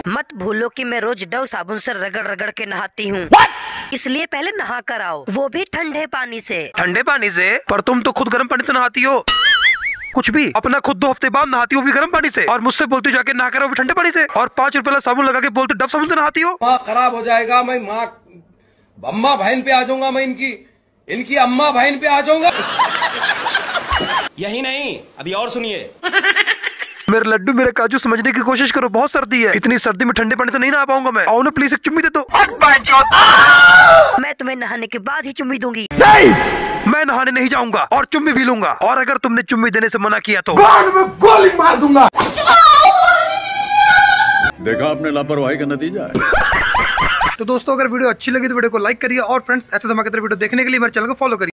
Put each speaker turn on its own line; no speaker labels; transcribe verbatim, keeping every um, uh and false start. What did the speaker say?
मत भूलो कि मैं रोज डव साबुन से रगड़ रगड़ के नहाती हूँ, इसलिए पहले नहा कर आओ, वो भी ठंडे पानी से।
ठंडे पानी से? पर तुम तो खुद गर्म पानी से नहाती हो। कुछ भी, अपना खुद दो हफ्ते बाद नहाती हो भी गर्म पानी से, और मुझसे बोलती हो जाके नहा कर आओ भी ठंडे पानी से, और पाँच रुपए वाला साबुन लगा के बोलते डव साबुन से नहाती हो।
माँ खराब हो जाएगा, मैं माँ अम्मा बहन पे आ जाऊंगा, मैं इनकी इनकी अम्मा बहन पे आ जाऊंगा।
यही नहीं, अभी और सुनिए।
मेरे लड्डू मेरे काजू, समझने की कोशिश करो, बहुत सर्दी है, इतनी सर्दी में ठंडे पानी से नहीं नहा पाऊंगा मैं। आओ ना प्लीज, एक चुम्मी दे दो।
मैं तुम्हें नहाने के बाद ही चुम्मी दूंगी।
नहीं, मैं नहाने नहीं जाऊंगा और चुम्मी भी लूंगा, और अगर तुमने चुम्मी देने से मना किया तो
गाल में गोली मार दूंगा।
देखा आपने लापरवाही का नतीजा है।
तो दोस्तों, अगर वीडियो अच्छी लगी तो वीडियो को लाइक करिए, और फ्रेंड्स ऐसे धमाकेदार वीडियो देखने के लिए मेरे चैनल को फॉलो करिए।